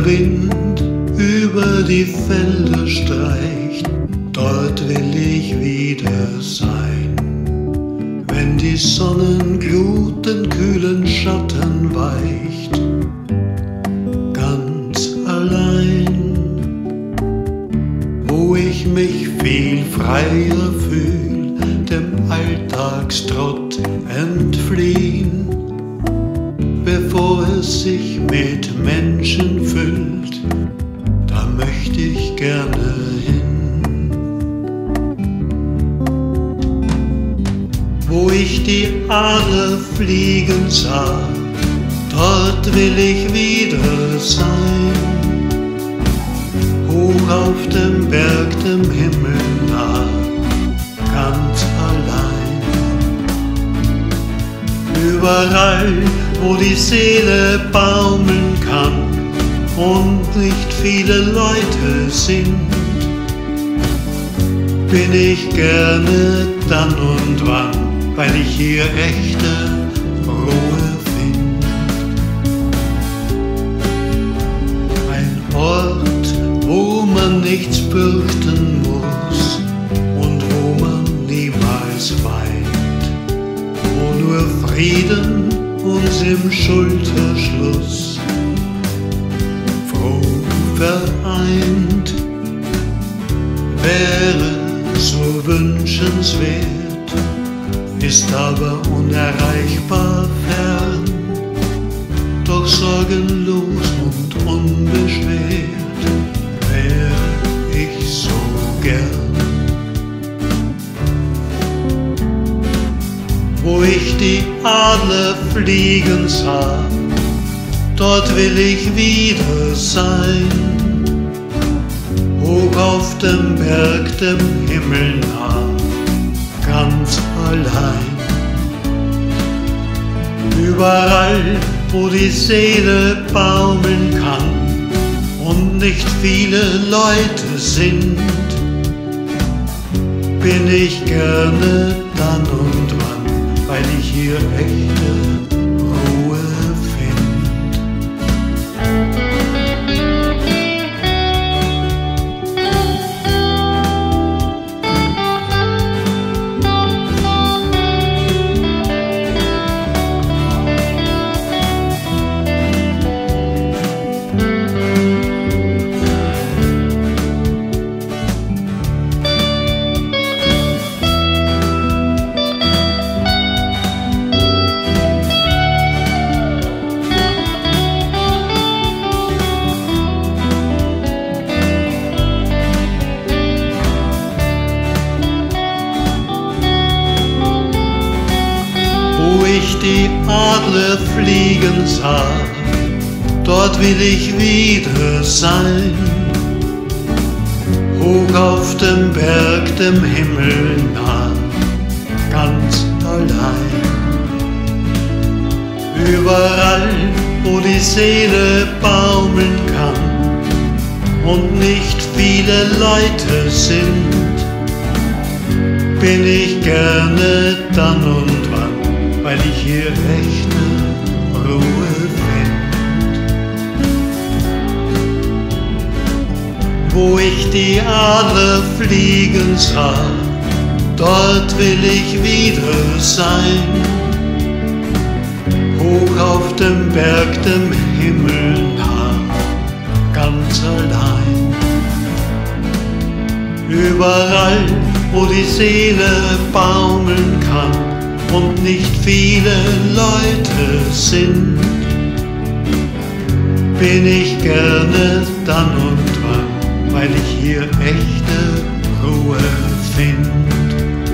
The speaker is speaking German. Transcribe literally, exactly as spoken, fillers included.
der Wind über die Felder streicht, dort will ich wieder sein. Wenn die Sonnenglut den kühlen Schatten weicht, ganz allein, wo ich mich viel freier fühl, dem Alltagstrott entfliehen, bevor es sich mit Menschen füllt, da möchte ich gerne hin. Wo ich die Adler fliegen sah, dort will ich wieder sein. Hoch auf dem Berg, dem Himmel nah, ganz allein. Überall, wo die Seele baumeln kann und nicht viele Leute sind, bin ich gerne dann und wann, weil ich hier echte Ruhe find. Ein Ort, wo man nichts fürchten muss und wo man niemals weint, wo nur Frieden uns im Schulterschluss froh vereint, wäre so wünschenswert, ist aber unerreichbar fern, doch sorgenlos und unbeschwert wäre ich so gern. Wo ich die Adler fliegen sah, dort will ich wieder sein. Hoch auf dem Berg, dem Himmel nah, ganz allein. Überall, wo die Seele baumeln kann und nicht viele Leute sind, bin ich gerne dann und wann, weil ich hier echte Ruhe find. Wo ich die Adler fliegen sah, dort will ich wieder sein. Hoch auf dem Berg, dem Himmel nah, ganz allein. Überall, wo die Seele baumeln kann und nicht viele Leute sind, bin ich gerne dann und wann, weil ich hier echte Ruhe find. Wo ich die Adler fliegen sah, dort will ich wieder sein. Hoch auf dem Berg, dem Himmel nah, ganz allein. Überall, wo die Seele baumeln kann und nicht viele Leute sind, bin ich gerne dann und wann, weil ich hier echte Ruhe find.